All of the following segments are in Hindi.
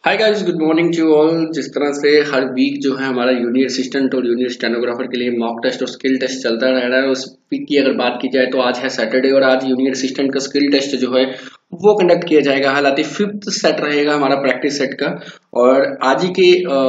Hi guys, good morning to all. जिस तरह से हर वीक जो है हमारा जूनियर असिस्टेंट और जूनियर स्टेनोग्राफर के लिए मॉक टेस्ट और स्किल टेस्ट चलता रह रहा है। उस वीक की अगर बात की जाए तो आज है सैटरडे और आज जूनियर असिस्टेंट का स्किल टेस्ट जो है वो कंडक्ट किया जाएगा। हालांकि फिफ्थ सेट रहेगा हमारा प्रैक्टिस सेट का। और आज ही के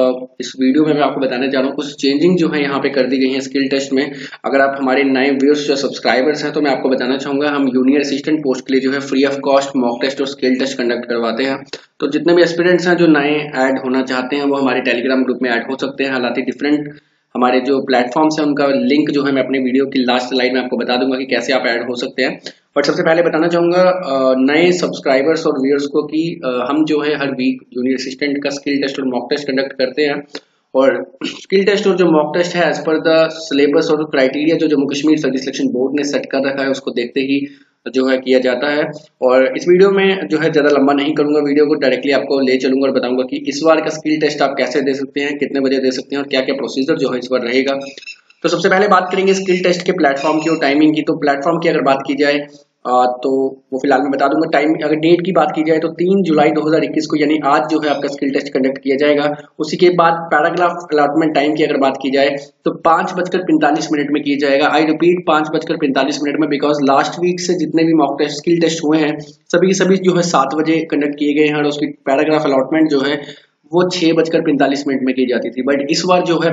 इस वीडियो में मैं आपको बताने जा रहा हूँ कुछ चेंजिंग जो है यहाँ पे कर दी गई है स्किल टेस्ट में। अगर आप हमारे नए व्यूअर्स या सब्सक्राइबर्स हैं तो मैं आपको बताना चाहूंगा, हम जूनियर असिस्टेंट पोस्ट के लिए जो है free of cost mock test और स्किल टेस्ट कंडक्ट करवाते हैं। तो जितने भी एस्पिरेंट्स हैं जो नए ऐड होना चाहते हैं वो हमारे टेलीग्राम ग्रुप में ऐड हो सकते हैं। हालांकि डिफरेंट हमारे जो प्लेटफॉर्म्स हैं उनका लिंक जो है मैं अपने वीडियो की लास्ट स्लाइड में आपको बता दूंगा कि कैसे आप ऐड हो सकते हैं। बट सबसे पहले बताना चाहूंगा नए सब्सक्राइबर्स और व्यूअर्स को कि हम जो है हर वीक जूनियर असिस्टेंट का स्किल टेस्ट और मॉक टेस्ट कंडक्ट करते हैं। और स्किल टेस्ट और जो मॉक टेस्ट है एज पर द सिलेबस और क्राइटेरिया जो Jammu Kashmir service selection board ने सेट कर रखा है उसको देखते ही जो है किया जाता है। और इस वीडियो में जो है ज्यादा लंबा नहीं करूंगा, वीडियो को डायरेक्टली आपको ले चलूंगा और बताऊंगा कि इस बार का स्किल टेस्ट आप कैसे दे सकते हैं, कितने बजे दे सकते हैं और क्या क्या प्रोसीजर जो है इस बार रहेगा। तो सबसे पहले बात करेंगे स्किल टेस्ट के प्लेटफॉर्म की और टाइमिंग की। तो प्लेटफॉर्म की अगर बात की जाए तो वो फिलहाल मैं बता दूंगा। टाइम अगर डेट की बात की जाए तो 3 जुलाई 2021 को यानी आज जो है आपका स्किल टेस्ट कंडक्ट किया जाएगा। उसी के बाद पैराग्राफ अलॉटमेंट टाइम की अगर बात की जाए तो 5:45 में किया जाएगा। आई रिपीट 5:45 में, बिकॉज लास्ट वीक से जितने भी मॉक टेस्ट स्किल टेस्ट हुए हैं सभी के सभी जो है 7 बजे कंडक्ट किए गए हैं और उसकी पैराग्राफ अलॉटमेंट जो है वो 6:45 में की जाती थी। बट इस बार जो है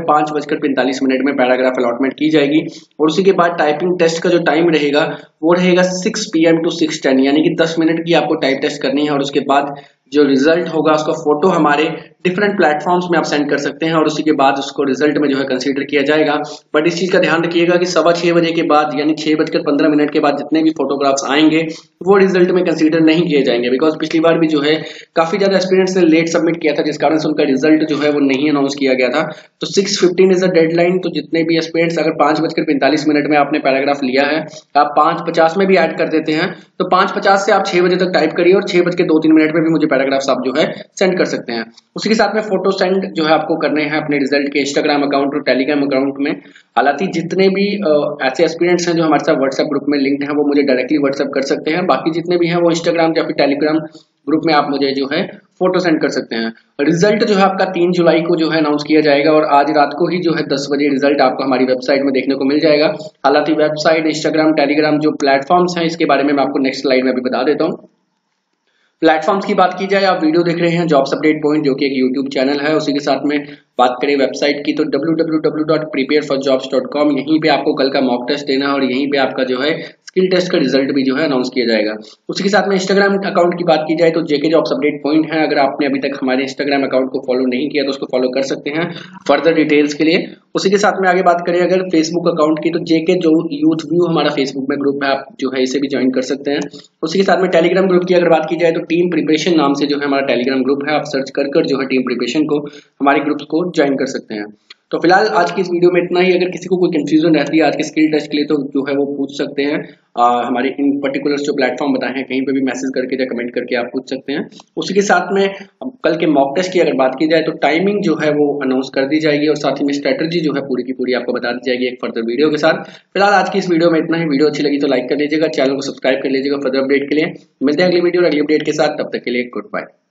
5:45 में पैराग्राफ अलॉटमेंट की जाएगी। और उसी के बाद टाइपिंग टेस्ट का जो टाइम रहेगा वो रहेगा 6 PM to 6:10, यानी कि 10 मिनट की आपको टाइप टेस्ट करनी है। और उसके बाद जो रिजल्ट होगा उसका फोटो हमारे डिफरेंट प्लेटफॉर्म्स में आप सेंड कर सकते हैं और उसी के बाद उसको रिजल्ट में जो है कंसीडर किया जाएगा। बट इस चीज का ध्यान रखिएगा कि 6:15 बजे के बाद यानी 6:15 के बाद जितने भी फोटोग्राफ्स आएंगे वो रिजल्ट में कंसीडर नहीं किए जाएंगे। बिकॉज पिछली बार भी जो है काफी ज्यादा एस्पिरेंट्स ने लेट सबमिट किया था जिस कारण से उनका रिजल्ट जो है वो नहीं अनाउंस किया गया था। तो 6:15 इज द डेडलाइन। तो जितने भी एस्पिरेंट्स अगर 5:45 में आपने पैराग्राफ लिया है आप 5:50 में भी ऐड कर देते हैं तो 5:50 से आप 6 बजे तक टाइप करिए और 6:02 में भी मुझे पैराग्राफ्स आप जो है सेंड कर सकते हैं। उसी के साथ में फोटो सेंड जो है आपको करने हैं अपने रिजल्ट के इंस्टाग्राम अकाउंट और टेलीग्राम अकाउंट में। हालांकि जितने भी ऐसे एस्पिरेंट्स हैं जो हमारे साथ व्हाट्सएप ग्रुप में लिंक्ड हैं वो मुझे डायरेक्टली व्हाट्सएप कर सकते हैं। बाकी जितने भी हैं वो इंस्टाग्राम या फिर टेलीग्राम ग्रुप में आप मुझे जो है फोटो सेंड कर सकते हैं। रिजल्ट जो है आपका 3 जुलाई को जो है अनाउंस किया जाएगा और आज रात को ही जो है 10 बजे रिजल्ट आपको हमारी वेबसाइट में देखने को मिल जाएगा। हालांकि वेबसाइट, इंस्टाग्राम, टेलीग्राम जो प्लेटफॉर्म्स हैं इसके बारे में मैं आपको नेक्स्ट स्लाइड में भी बता देता हूँ। प्लेटफॉर्म्स की बात की जाए, आप वीडियो देख रहे हैं जॉब्स अपडेट पॉइंट जो कि एक यूट्यूब चैनल है। उसी के साथ में बात करें वेबसाइट की तो www.prepareforjobs.com, यहीं पे आपको कल का मॉक टेस्ट देना है और यहीं पे आपका जो है स्किल टेस्ट का रिजल्ट भी जो है अनाउंस किया जाएगा। उसी के साथ में इंस्टाग्राम अकाउंट की बात की जाए तो जेके जॉब्स अपडेट पॉइंट है। अगर आपने अभी तक हमारे इंस्टाग्राम अकाउंट को फॉलो नहीं किया तो उसको फॉलो कर सकते हैं फर्दर डिटेल्स के लिए। उसी के साथ में आगे बात करें अगर फेसबुक अकाउंट की तो जेके जो यूथ व्यू हमारा फेसबुक में ग्रुप है, आप जो है इसे भी ज्वाइन कर सकते हैं। उसी के साथ में टेलीग्राम ग्रुप की अगर बात की जाए तो टीम प्रिपरेशन नाम से जो है हमारा टेलीग्राम ग्रुप है, आप सर्च कर जो है टीम प्रिपरेशन को हमारे ग्रुप को ज्वाइन कर सकते हैं। तो फिलहाल आज की इस वीडियो में इतना ही। अगर किसी को कोई कंफ्यूजन रहती है आज के स्किल टेस्ट के लिए तो जो है वो पूछ सकते हैं। हमारे इन पर्टिकुलर जो प्लेटफॉर्म बताए हैं कहीं पे भी मैसेज करके या कमेंट करके आप पूछ सकते हैं। उसी के साथ में कल के मॉक टेस्ट की अगर बात की जाए तो टाइमिंग जो है वो अनाउंस कर दी जाएगी और साथ ही में स्ट्रेटजी जो है पूरी की पूरी आपको बता दी जाएगी एक फर्दर वीडियो के साथ। फिलहाल आज की इस वीडियो में इतना ही। वीडियो अच्छी लगी तो लाइक कर लीजिएगा, चैनल को सब्सक्राइब कर लीजिएगा फर्दर अपडेट के लिए। मिलते हैं अगली वीडियो और अगली अपडेट के साथ, तब तक के लिए गुड बाय।